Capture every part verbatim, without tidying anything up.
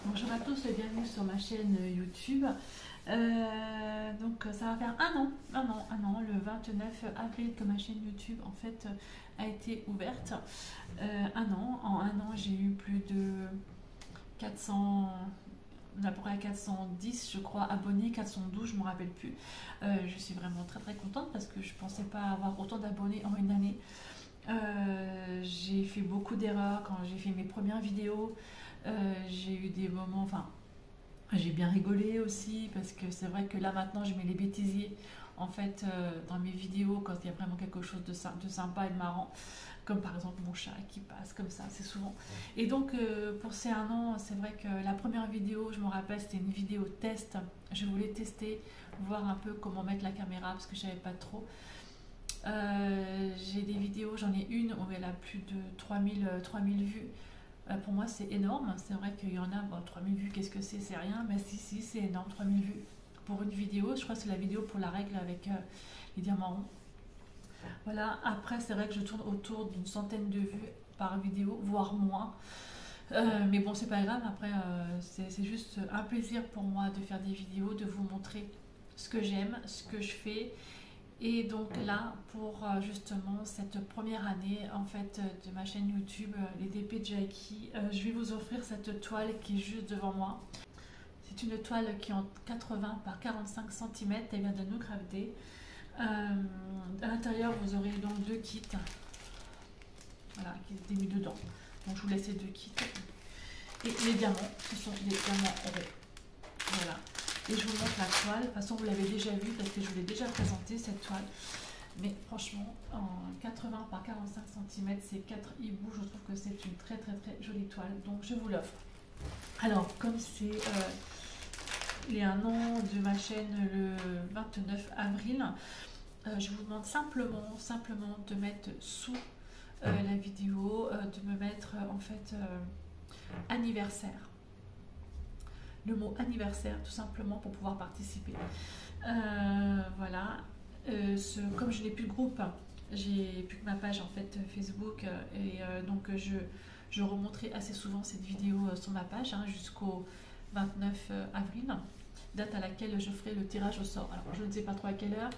Bonjour à tous et bienvenue sur ma chaîne YouTube. Euh, donc ça va faire un an, un an, un an, le vingt-neuf avril que ma chaîne YouTube en fait a été ouverte. Euh, un an, en un an j'ai eu plus de quatre cents, à peu près quatre cent dix je crois abonnés, quatre cent douze je ne me rappelle plus. Euh, je suis vraiment très très contente parce que je ne pensais pas avoir autant d'abonnés en une année. Euh, j'ai fait beaucoup d'erreurs quand j'ai fait mes premières vidéos. Euh, j'ai eu des moments, enfin, j'ai bien rigolé aussi parce que c'est vrai que là maintenant je mets les bêtisiers en fait euh, dans mes vidéos quand il y a vraiment quelque chose de, de sympa et de marrant, comme par exemple mon chat qui passe comme ça, c'est souvent. Et donc euh, pour ces un an, c'est vrai que la première vidéo, je me rappelle, c'était une vidéo test. Je voulais tester, voir un peu comment mettre la caméra parce que je savais pas trop. Euh, j'ai des vidéos, j'en ai une où elle a plus de trois mille vues. Euh, pour moi, c'est énorme. C'est vrai qu'il y en a, bon, trois mille vues, qu'est-ce que c'est? C'est rien. Mais si, si, c'est énorme, trois mille vues pour une vidéo. Je crois que c'est la vidéo pour la règle avec euh, les diamants ronds. Voilà. Après, c'est vrai que je tourne autour d'une centaine de vues par vidéo, voire moins. Euh, mais bon, c'est pas grave. Après, euh, c'est juste un plaisir pour moi de faire des vidéos, de vous montrer ce que j'aime, ce que je fais. Et donc là, pour euh, justement cette première année en fait de ma chaîne YouTube, euh, les D P Jackie, euh, je vais vous offrir cette toile qui est juste devant moi. C'est une toile qui est en quatre-vingts par quarante-cinq centimètres, elle vient de No Craft Day. Euh, à l'intérieur, vous aurez donc deux kits, voilà, qui étaient mis dedans. Donc je vous laisse les deux kits. Et les diamants, ce sont des diamants ronds. Voilà. Et je vous montre la toile. De toute façon, vous l'avez déjà vue parce que je vous l'ai déjà présenté cette toile. Mais franchement, en quatre-vingts par quarante-cinq centimètres, c'est quatre hiboux. Je trouve que c'est une très très très jolie toile. Donc je vous l'offre. Alors, comme c'est euh, les un an de ma chaîne le vingt-neuf avril, euh, je vous demande simplement, simplement de mettre sous euh, la vidéo, euh, de me mettre euh, en fait euh, anniversaire. Le mot anniversaire tout simplement pour pouvoir participer. Euh, voilà. Euh, ce, comme je n'ai plus de groupe, j'ai plus que ma page en fait Facebook et euh, donc je, je remonterai assez souvent cette vidéo sur ma page hein, jusqu'au vingt-neuf avril, date à laquelle je ferai le tirage au sort. Alors je ne sais pas trop à quelle heure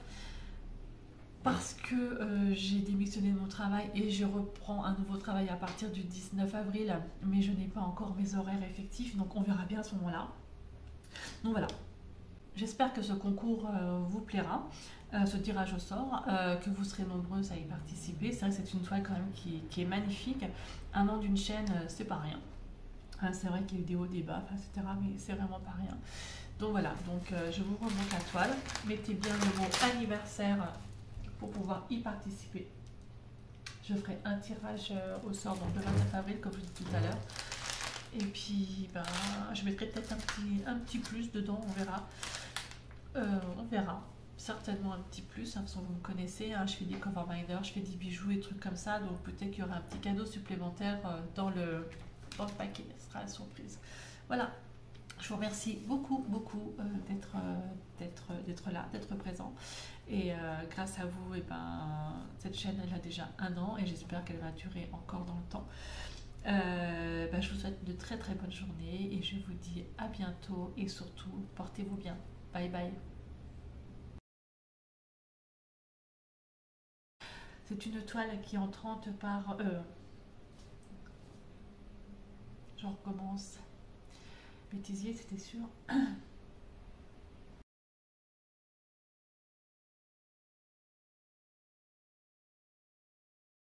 parce que euh, j'ai démissionné de mon travail et je reprends un nouveau travail à partir du dix-neuf avril, mais je n'ai pas encore mes horaires effectifs, donc on verra bien à ce moment-là. Donc voilà, j'espère que ce concours euh, vous plaira, euh, ce tirage au sort, euh, que vous serez nombreuses à y participer. C'est vrai que c'est une toile quand même qui, qui est magnifique. Un an d'une chaîne, euh, c'est pas rien. Hein, c'est vrai qu'il y a eu des hauts, des bas, et cetera, mais c'est vraiment pas rien. Donc voilà, donc euh, je vous remonte la toile. Mettez bien le mot anniversaire pour pouvoir y participer. Je ferai un tirage au sort donc le vingt-neuf avril, comme je vous dis tout à l'heure. Et puis, ben, je mettrai peut-être un petit, un petit plus dedans, on verra. Euh, on verra. Certainement un petit plus, hein, parce que vous me connaissez, hein, je fais des cover binders, je fais des bijoux et trucs comme ça, donc peut-être qu'il y aura un petit cadeau supplémentaire euh, dans, le, dans le paquet, ce sera la surprise. Voilà. Je vous remercie beaucoup, beaucoup euh, d'être euh, d'être là, d'être présent. Et euh, grâce à vous, et ben, cette chaîne, elle a déjà un an et j'espère qu'elle va durer encore dans le temps. Euh, ben, je vous souhaite de très très bonnes journées et je vous dis à bientôt et surtout, portez-vous bien. Bye bye. C'est une toile qui est en trente par... Euh, je recommence. Bêtisier, c'était sûr.